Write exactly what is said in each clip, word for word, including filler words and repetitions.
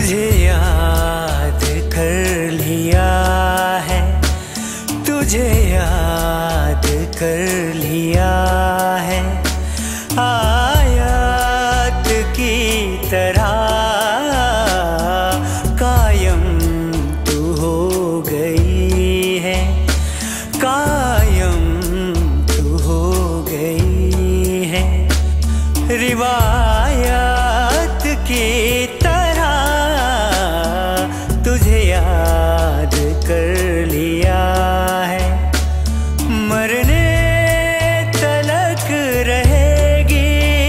तुझे याद कर लिया है, तुझे याद कर लिया है। आयत की तरह कायम तू हो गई है, कायम तू हो गई है। रिवायत की तरह तुझे याद कर लिया है। मरने तलक रहेगी,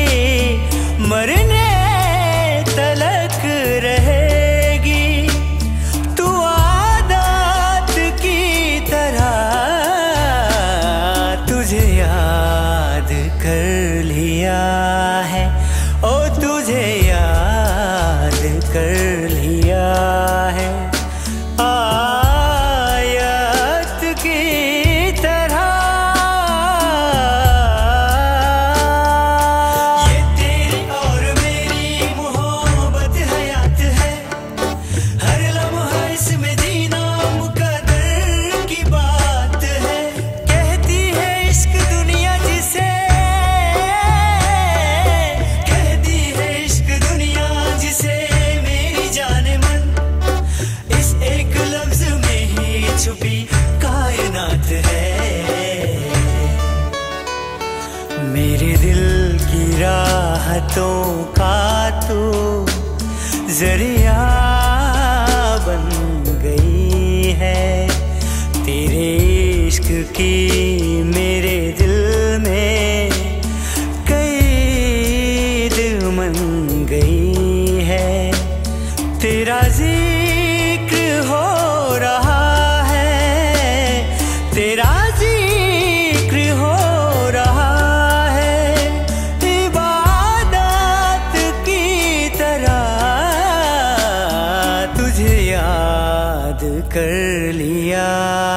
मरने तलक रहेगी तू आदत की तरह। तुझे याद कर लिया है, ओ तुझे याद कर लिया है। आयत की तरह ये तेरी और मेरी मोहब्बत हयात है। हर लम्हा इसमें जीना मुकद्दर की बात है। कहती है इश्क दुनिया जिसे, कहती है इश्क दुनिया जिसे मेरी जाने मन। इस एक लफ्ज में ही छुपी कायनात है। मेरे दिल की राहतों का तू जरिया बन गई है। तेरे इश्क की मेरे दिल में कैद मन गई है। तेरा जिक्र हो रहा है, तेरा जिक्र हो रहा है। इबादत की तरह तुझे याद कर लिया